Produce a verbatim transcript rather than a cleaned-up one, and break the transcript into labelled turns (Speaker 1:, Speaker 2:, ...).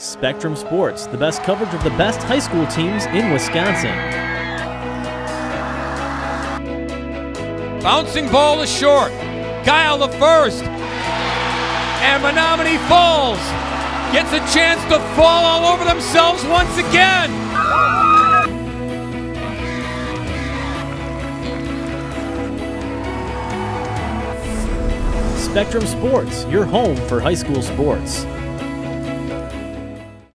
Speaker 1: Spectrum Sports, the best coverage of the best high school teams in Wisconsin.
Speaker 2: Bouncing ball is short. Kyle the first. And Menominee Falls gets a chance to fall all over themselves once again.
Speaker 1: Spectrum Sports, your home for high school sports.